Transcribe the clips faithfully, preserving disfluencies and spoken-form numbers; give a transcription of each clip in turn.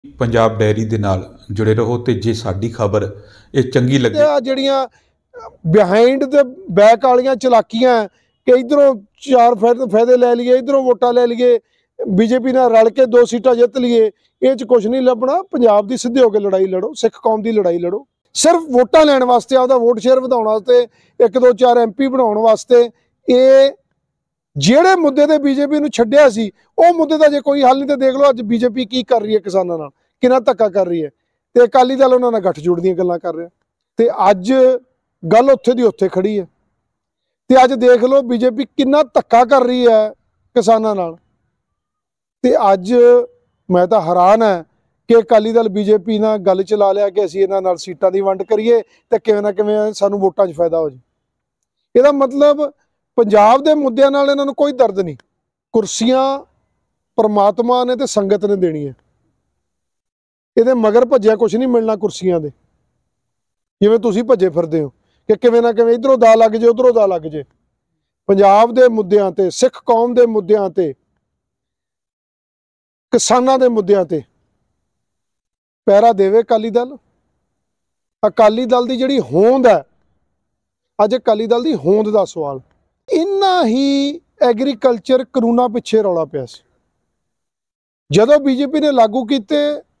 Punjab dairy दे नाल जुड़े रहो ते जे साडी खबर ये चंगी लगे ਜਿਹੜੀਆਂ ਬਿਹਾਈਂਡ ਦੇ ਬੈਕ ਵਾਲੀਆਂ ਚਲਾਕੀਆਂ ਕਿ ਇਧਰੋਂ ਚਾਰ ਫਾਇਦੇ ਫਾਇਦੇ ਲੈ ਲਈਏ, ਇਧਰੋਂ ਵੋਟਾਂ ਲੈ ਲਈਏ, ਬੀਜੇਪੀ ਨਾਲ ਰਲ ਕੇ ਦੋ ਸੀਟਾਂ ਜਿੱਤ ਲਈਏ, ਇਹ ਚ ਕੁਝ ਨਹੀਂ ਲੱਭਣਾ। ਪੰਜਾਬ ਦੀ ਸਿੱਧੇ ਹੋ ਕੇ ਲੜਾਈ ਲੜੋ, ਸਿੱਖ ਕੌਮ ਦੀ ਲੜਾਈ ਲੜੋ। ਸਿਰਫ ਵੋਟਾਂ ਲੈਣ ਵਾਸਤੇ, ਆਪਦਾ ਵੋਟ ਸ਼ੇਅਰ ਵਧਾਉਣ ਵਾਸਤੇ, ਇੱਕ ਦੋ ਚਾਰ ਐਮਪੀ ਬਣਾਉਣ ਵਾਸਤੇ, ਇਹ ਜਿਹੜੇ ਮੁੱਦੇ ਤੇ ਬੀਜੇਪੀ ਨੂੰ ਛੱਡਿਆ ਸੀ ਉਹ ਮੁੱਦੇ ਦਾ ਜੇ ਕੋਈ ਹੱਲ ਨਹੀਂ ਤੇ ਦੇਖ ਲਓ ਅੱਜ ਬੀਜੇਪੀ ਕੀ ਕਰ ਰਹੀ ਹੈ, ਕਿਸਾਨਾਂ ਨਾਲ ਕਿੰਨਾ ਧੱਕਾ ਕਰ ਰਹੀ ਹੈ, ਤੇ ਅਕਾਲੀ ਦਲ ਉਹਨਾਂ ਨਾਲ ਗੱਠਜੋੜ ਦੀਆਂ ਗੱਲਾਂ ਕਰ ਰਿਹਾ। ਤੇ ਅੱਜ ਗੱਲ ਉੱਥੇ ਦੀ ਉੱਥੇ ਖੜੀ ਹੈ। ਤੇ ਅੱਜ ਦੇਖ ਲਓ ਬੀਜੇਪੀ ਕਿੰਨਾ ਧੱਕਾ ਕਰ ਰਹੀ ਹੈ ਕਿਸਾਨਾਂ ਨਾਲ। ਤੇ ਅੱਜ ਮੈਂ ਤਾਂ ਹੈਰਾਨ ਹੈ ਕਿ ਅਕਾਲੀ ਦਲ ਬੀਜੇਪੀ ਨਾਲ ਗੱਲ ਚਲਾ ਲਿਆ ਕਿ ਅਸੀਂ ਇਹਨਾਂ ਨਾਲ ਸੀਟਾਂ ਦੀ ਵੰਡ ਕਰੀਏ ਤੇ ਕਿਵੇਂ ਨਾ ਕਿਵੇਂ ਸਾਨੂੰ ਵੋਟਾਂ 'ਚ ਫਾਇਦਾ ਹੋ ਜਾਏ। ਇਹਦਾ ਮਤਲਬ ਪੰਜਾਬ ਦੇ ਮੁੱਦਿਆਂ ਨਾਲ ਇਹਨਾਂ ਨੂੰ ਕੋਈ ਦਰਦ ਨਹੀਂ। ਕੁਰਸੀਆਂ ਪਰਮਾਤਮਾ ਨੇ ਤੇ ਸੰਗਤ ਨੇ ਦੇਣੀ ਹੈ। ਇਹਦੇ ਮਗਰ ਭੱਜਿਆ ਕੁਝ ਨਹੀਂ ਮਿਲਣਾ ਕੁਰਸੀਆਂ ਦੇ, ਜਿਵੇਂ ਤੁਸੀਂ ਭੱਜੇ ਫਿਰਦੇ ਹੋ ਕਿ ਕਿਵੇਂ ਨਾ ਕਿਵੇਂ ਇਧਰੋਂ ਦਾ ਲੱਗ ਜੇ, ਉਧਰੋਂ ਦਾ ਲੱਗ ਜੇ। ਪੰਜਾਬ ਦੇ ਮੁੱਦਿਆਂ ਤੇ, ਸਿੱਖ ਕੌਮ ਦੇ ਮੁੱਦਿਆਂ ਤੇ, ਕਿਸਾਨਾਂ ਦੇ ਮੁੱਦਿਆਂ ਤੇ ਪਹਿਰਾ ਦੇਵੇ ਅਕਾਲੀ ਦਲ। ਅਕਾਲੀ ਦਲ ਦੀ ਜਿਹੜੀ ਹੋਂਦ ਹੈ, ਅੱਜ ਅਕਾਲੀ ਦਲ ਦੀ ਹੋਂਦ ਦਾ ਸਵਾਲ। ਇੰਨਾ ਹੀ ਐਗਰੀਕਲਚਰ ਕਾਨੂੰਨਾਂ ਪਿੱਛੇ ਰੌਲਾ ਪਿਆ ਸੀ। ਜਦੋਂ ਬੀਜੇਪੀ ਨੇ ਲਾਗੂ ਕੀਤੇ,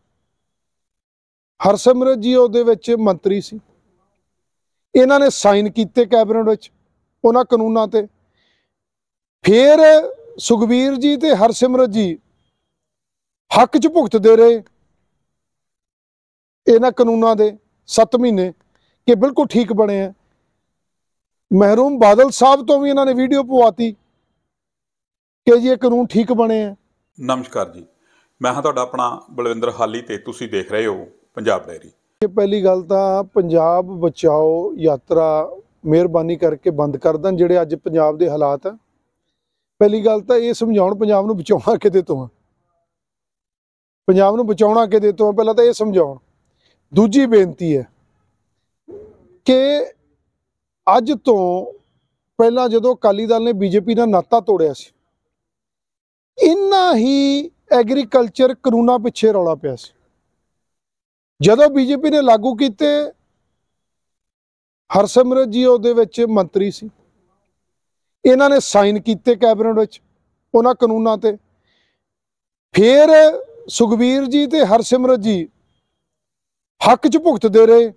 ਹਰਸਿਮਰਤ ਜੀ ਉਹਦੇ ਵਿੱਚ ਮੰਤਰੀ ਸੀ, ਇਹਨਾਂ ਨੇ ਸਾਈਨ ਕੀਤੇ ਕੈਬਨਿਟ ਵਿੱਚ ਉਹਨਾਂ ਕਾਨੂੰਨਾਂ ਤੇ। ਫਿਰ ਸੁਖਬੀਰ ਜੀ ਤੇ ਹਰਸਿਮਰਤ ਜੀ ਹੱਕ 'ਚ ਭੁਗਤਦੇ ਰਹੇ ਇਹਨਾਂ ਕਾਨੂੰਨਾਂ ਦੇ ਸੱਤ ਮਹੀਨੇ ਕਿ ਬਿਲਕੁਲ ਠੀਕ ਬਣੇ ਹੈ। ਮਹਿਰੂਮ ਬਾਦਲ ਸਾਹਿਬ ਤੋਂ ਵੀ ਇਹਨਾਂ ਨੇ ਵੀਡੀਓ ਪਵਾਤੀ ਕਿ ਜੀ ਇਹ ਕਾਨੂੰਨ ਠੀਕ ਬਣੇ ਹੈ। ਨਮਸਕਾਰ ਜੀ, ਮੈਂ ਹਾਂ ਤੁਹਾਡਾ ਆਪਣਾ ਬਲਵਿੰਦਰ ਹਾਲੀ ਤੇ ਤੁਸੀਂ ਦੇਖ ਰਹੇ ਹੋ ਪੰਜਾਬ ਡਾਇਰੀ। ਪਹਿਲੀ ਗੱਲ ਤਾਂ ਪੰਜਾਬ ਬਚਾਓ ਯਾਤਰਾ ਮਿਹਰਬਾਨੀ ਕਰਕੇ ਬੰਦ ਕਰ ਦੇਣ। ਜਿਹੜੇ ਅੱਜ ਪੰਜਾਬ ਦੇ ਹਾਲਾਤ ਆ, ਪਹਿਲੀ ਗੱਲ ਤਾਂ ਇਹ ਸਮਝਾਉਣ ਪੰਜਾਬ ਨੂੰ ਬਚਾਉਣਾ ਕਿਹਦੇ ਤੋਂ ਆ, ਪੰਜਾਬ ਨੂੰ ਬਚਾਉਣਾ ਕਿਹਦੇ ਤੋਂ ਆ, ਪਹਿਲਾਂ ਤਾਂ ਇਹ ਸਮਝਾਉਣ। ਦੂਜੀ ਬੇਨਤੀ ਹੈ ਕਿ ਅੱਜ ਤੋਂ ਪਹਿਲਾਂ ਜਦੋਂ ਅਕਾਲੀ ਦਲ ਨੇ ਬੀਜੇਪੀ ਨਾਲ ਨਾਤਾ ਤੋੜਿਆ ਸੀ, ਇੰਨਾ ਹੀ ਐਗਰੀਕਲਚਰ ਕਾਨੂੰਨਾਂ ਪਿੱਛੇ ਰੌਲਾ ਪਿਆ ਸੀ। ਜਦੋਂ ਬੀਜੇਪੀ ਨੇ ਲਾਗੂ ਕੀਤੇ, ਹਰਸਿਮਰਤ ਜੀ ਉਹਦੇ ਵਿੱਚ ਮੰਤਰੀ ਸੀ, ਇਹਨਾਂ ਨੇ ਸਾਈਨ ਕੀਤੇ ਕੈਬਨਿਟ ਵਿੱਚ ਉਹਨਾਂ ਕਾਨੂੰਨਾਂ ਤੇ। ਫਿਰ ਸੁਖਬੀਰ ਜੀ ਤੇ ਹਰਸਿਮਰਤ ਜੀ ਹੱਕ 'ਚ ਭੁਗਤਦੇ ਰਹੇ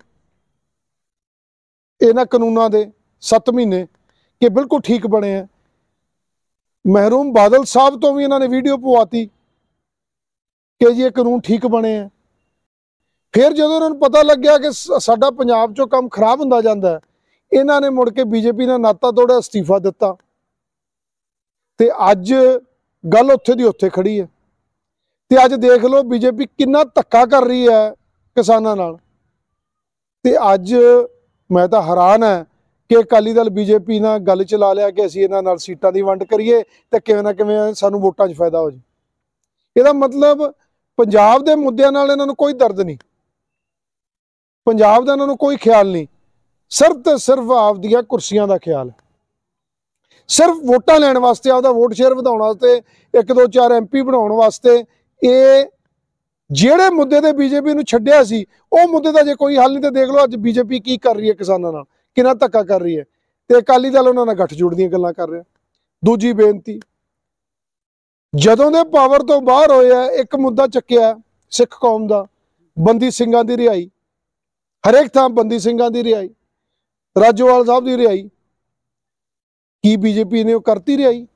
ਇਹਨਾਂ ਕਾਨੂੰਨਾਂ ਦੇ ਸੱਤ ਮਹੀਨੇ ਕਿ ਬਿਲਕੁਲ ਠੀਕ ਬਣੇ ਹੈ। ਮਹਿਰੂਮ ਬਾਦਲ ਸਾਹਿਬ ਤੋਂ ਵੀ ਇਹਨਾਂ ਨੇ ਵੀਡੀਓ ਪਵਾਤੀ ਕਿ ਜੀ ਇਹ ਕਾਨੂੰਨ ਠੀਕ ਬਣੇ ਹੈ। ਫਿਰ ਜਦੋਂ ਉਹਨਾਂ ਨੂੰ ਪਤਾ ਲੱਗਿਆ ਕਿ ਸਾਡਾ ਪੰਜਾਬ 'ਚੋਂ ਕੰਮ ਖਰਾਬ ਹੁੰਦਾ ਜਾਂਦਾ, ਇਹਨਾਂ ਨੇ ਮੁੜ ਕੇ ਬੀਜੇਪੀ ਨਾਲ ਨਾਤਾ ਤੋੜਿਆ, ਅਸਤੀਫਾ ਦਿੱਤਾ। ਤੇ ਅੱਜ ਗੱਲ ਉੱਥੇ ਦੀ ਉੱਥੇ ਖੜੀ ਹੈ। ਤੇ ਅੱਜ ਦੇਖ ਲਓ ਬੀਜੇਪੀ ਕਿੰਨਾ ਧੱਕਾ ਕਰ ਰਹੀ ਹੈ ਕਿਸਾਨਾਂ ਨਾਲ। ਤੇ ਅੱਜ ਮੈਂ ਤਾਂ ਹੈਰਾਨ ਹੈ ਕਿ ਅਕਾਲੀ ਦਲ ਬੀਜੇਪੀ ਨਾਲ ਗੱਲ ਚਲਾ ਲਿਆ ਕਿ ਅਸੀਂ ਇਹਨਾਂ ਨਾਲ ਸੀਟਾਂ ਦੀ ਵੰਡ ਕਰੀਏ ਤੇ ਕਿਵੇਂ ਨਾ ਕਿਵੇਂ ਸਾਨੂੰ ਵੋਟਾਂ 'ਚ ਫਾਇਦਾ ਹੋ ਜਾਏ। ਇਹਦਾ ਮਤਲਬ ਪੰਜਾਬ ਦੇ ਮੁੱਦਿਆਂ ਨਾਲ ਇਹਨਾਂ ਨੂੰ ਕੋਈ ਦਰਦ ਨਹੀਂ, ਪੰਜਾਬ ਦਾ ਇਹਨਾਂ ਨੂੰ ਕੋਈ ਖਿਆਲ ਨਹੀਂ। ਸਿਰਫ ਤੇ ਸਿਰਫ ਆਪਦੀਆਂ ਕੁਰਸੀਆਂ ਦਾ ਖਿਆਲ ਹੈ। ਸਿਰਫ ਵੋਟਾਂ ਲੈਣ ਵਾਸਤੇ, ਆਪਦਾ ਵੋਟ ਸ਼ੇਅਰ ਵਧਾਉਣ ਵਾਸਤੇ, ਇੱਕ ਦੋ ਚਾਰ ਐਮਪੀ ਬਣਾਉਣ ਵਾਸਤੇ, ਇਹ ਜਿਹੜੇ ਮੁੱਦੇ ਤੇ ਬੀਜੇਪੀ ਨੂੰ ਛੱਡਿਆ ਸੀ ਉਹ ਮੁੱਦੇ ਦਾ ਜੇ ਕੋਈ ਹੱਲ ਨਹੀਂ ਤੇ ਦੇਖ ਲਓ ਅੱਜ ਬੀਜੇਪੀ ਕੀ ਕਰ ਰਹੀ ਹੈ ਕਿਸਾਨਾਂ ਨਾਲ, ਕਿੰਨਾ ਧੱਕਾ ਕਰ ਰਹੀ ਹੈ। ਤੇ ਅਕਾਲੀ ਦਲ ਉਹਨਾਂ ਨਾਲ ਗੱਠਜੋੜ ਦੀਆਂ ਗੱਲਾਂ ਕਰ ਰਿਹਾ। ਦੂਜੀ ਬੇਨਤੀ, ਜਦੋਂ ਦੇ ਪਾਵਰ ਤੋਂ ਬਾਹਰ ਹੋਇਆ, ਇੱਕ ਮੁੱਦਾ ਚੱਕਿਆ ਸਿੱਖ ਕੌਮ ਦਾ, ਬੰਦੀ ਸਿੰਘਾਂ ਦੀ ਰਿਹਾਈ। ਹਰੇਕ ਥਾਂ ਬੰਦੀ ਸਿੰਘਾਂ ਦੀ ਰਿਹਾਈ, ਰਾਜੋਵਾਲ ਸਾਹਿਬ ਦੀ ਰਿਹਾਈ। ਕੀ ਬੀਜੇਪੀ ਨੇ ਉਹ ਕਰਤੀ ਰਿਹਾਈ?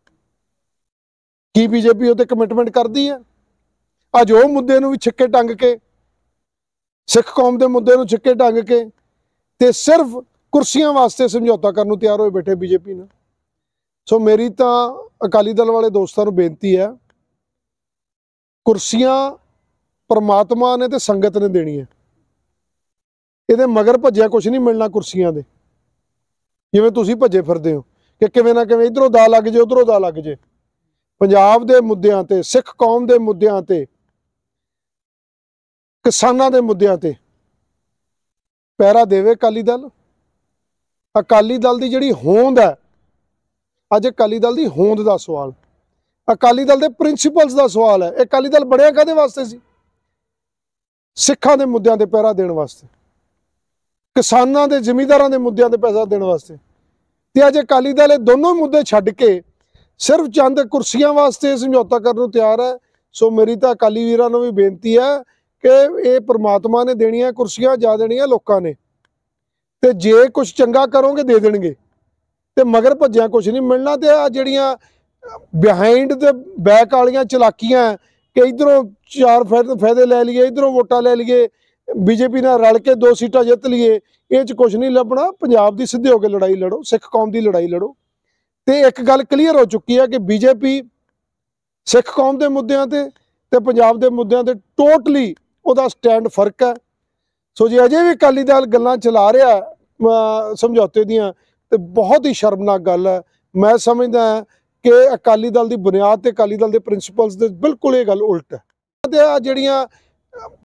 ਕੀ ਬੀਜੇਪੀ ਉਹ ਤੇ ਕਮਿਟਮੈਂਟ ਕਰਦੀ ਹੈ? ਅੱਜ ਉਹ ਮੁੱਦੇ ਨੂੰ ਵੀ ਛਿੱਕੇ ਟੰਗ ਕੇ, ਸਿੱਖ ਕੌਮ ਦੇ ਮੁੱਦੇ ਨੂੰ ਛਿੱਕੇ ਟੰਗ ਕੇ ਤੇ ਸਿਰਫ ਕੁਰਸੀਆਂ ਵਾਸਤੇ ਸਮਝੌਤਾ ਕਰਨ ਨੂੰ ਤਿਆਰ ਹੋਏ ਬੈਠੇ ਬੀਜੇਪੀ ਨਾਲ। ਸੋ ਮੇਰੀ ਤਾਂ ਅਕਾਲੀ ਦਲ ਵਾਲੇ ਦੋਸਤਾਂ ਨੂੰ ਬੇਨਤੀ ਹੈ, ਕੁਰਸੀਆਂ ਪਰਮਾਤਮਾ ਨੇ ਤੇ ਸੰਗਤ ਨੇ ਦੇਣੀ ਹੈ। ਇਹਦੇ ਮਗਰ ਭੱਜਿਆ ਕੁਝ ਨਹੀਂ ਮਿਲਣਾ ਕੁਰਸੀਆਂ ਦੇ, ਜਿਵੇਂ ਤੁਸੀਂ ਭੱਜੇ ਫਿਰਦੇ ਹੋ ਕਿ ਕਿਵੇਂ ਨਾ ਕਿਵੇਂ ਇਧਰੋਂ ਦਾ ਲੱਗ ਜੇ, ਉਧਰੋਂ ਦਾ ਲੱਗ ਜੇ। ਪੰਜਾਬ ਦੇ ਮੁੱਦਿਆਂ ਤੇ, ਸਿੱਖ ਕੌਮ ਦੇ ਮੁੱਦਿਆਂ ਤੇ, ਕਿਸਾਨਾਂ ਦੇ ਮੁੱਦਿਆਂ ਤੇ ਪਹਿਰਾ ਦੇਵੇ ਅਕਾਲੀ ਦਲ। ਅਕਾਲੀ ਦਲ ਦੀ ਜਿਹੜੀ ਹੋਂਦ ਹੈ, ਅੱਜ ਅਕਾਲੀ ਦਲ ਦੀ ਹੋਂਦ ਦਾ ਸਵਾਲ, ਅਕਾਲੀ ਦਲ ਦੇ ਪ੍ਰਿੰਸੀਪਲਸ ਦਾ ਸਵਾਲ ਹੈ। ਇਹ ਅਕਾਲੀ ਦਲ ਬਣਿਆ ਕਾਹਦੇ ਵਾਸਤੇ ਸੀ? ਸਿੱਖਾਂ ਦੇ ਮੁੱਦਿਆਂ ਤੇ ਪਹਿਰਾ ਦੇਣ ਵਾਸਤੇ, ਕਿਸਾਨਾਂ ਦੇ ਜ਼ਿਮੀਂਦਾਰਾਂ ਦੇ ਮੁੱਦਿਆਂ ਤੇ ਪੈਸਾ ਦੇਣ ਵਾਸਤੇ। ਤੇ ਅੱਜ ਅਕਾਲੀ ਦਲ ਇਹ ਦੋਨੋਂ ਮੁੱਦੇ ਛੱਡ ਕੇ ਸਿਰਫ ਚੰਦ ਕੁਰਸੀਆਂ ਵਾਸਤੇ ਸਮਝੌਤਾ ਕਰਨ ਨੂੰ ਤਿਆਰ ਹੈ। ਸੋ ਮੇਰੀ ਤਾਂ ਅਕਾਲੀ ਵੀਰਾਂ ਨੂੰ ਵੀ ਬੇਨਤੀ ਹੈ ਕਿ ਇਹ ਪ੍ਰਮਾਤਮਾ ਨੇ ਦੇਣੀਆਂ ਕੁਰਸੀਆਂ, ਜਾ ਦੇਣੀਆਂ ਲੋਕਾਂ ਨੇ, ਤੇ ਜੇ ਕੁਝ ਚੰਗਾ ਕਰੋਗੇ ਦੇ ਦੇਣਗੇ, ਤੇ ਮਗਰ ਭੱਜਿਆ ਕੁਝ ਨਹੀਂ ਮਿਲਣਾ। ਤੇ ਆ ਜਿਹੜੀਆਂ ਬਿਹਾਈਂਡ ਦੇ ਬੈਕ ਵਾਲੀਆਂ ਚਲਾਕੀਆਂ ਕਿ ਇਧਰੋਂ ਚਾਰ ਫਾਇਦੇ ਲੈ ਲਈਏ, ਇਧਰੋਂ ਵੋਟਾਂ ਲੈ ਲਈਏ, ਬੀਜੇਪੀ ਨਾਲ ਰਲ ਕੇ ਦੋ ਸੀਟਾਂ ਜਿੱਤ ਲਈਏ, ਇਹ 'ਚ ਕੁਝ ਨਹੀਂ ਲੱਭਣਾ। ਪੰਜਾਬ ਦੀ ਸਿੱਧੇ ਹੋ ਕੇ ਲੜਾਈ ਲੜੋ, ਸਿੱਖ ਕੌਮ ਦੀ ਲੜਾਈ ਲੜੋ। ਤੇ ਇੱਕ ਗੱਲ ਕਲੀਅਰ ਹੋ ਚੁੱਕੀ ਹੈ ਕਿ ਬੀਜੇਪੀ ਸਿੱਖ ਕੌਮ ਦੇ ਮੁੱਦਿਆਂ ਤੇ ਤੇ ਪੰਜਾਬ ਦੇ ਮੁੱਦਿਆਂ ਤੇ ਟੋਟਲੀ ਉਹਦਾ ਸਟੈਂਡ ਫਰਕ ਹੈ। ਸੋ ਜੇ ਅਜੇ ਵੀ ਅਕਾਲੀ ਦਲ ਗੱਲਾਂ ਚਲਾ ਰਿਹਾ ਅਹ ਸਮਝੌਤੇ ਦੀਆਂ, ਤੇ ਬਹੁਤ ਹੀ ਸ਼ਰਮਨਾਕ ਗੱਲ ਹੈ। ਮੈਂ ਸਮਝਦਾ ਕਿ ਅਕਾਲੀ ਦਲ ਦੀ ਬੁਨਿਆਦ ਤੇ ਅਕਾਲੀ ਦਲ ਦੇ ਪ੍ਰਿੰਸੀਪਲਸ ਦੇ ਬਿਲਕੁਲ ਇਹ ਗੱਲ ਉਲਟ ਹੈ। ਤੇ ਆ ਜਿਹੜੀਆਂ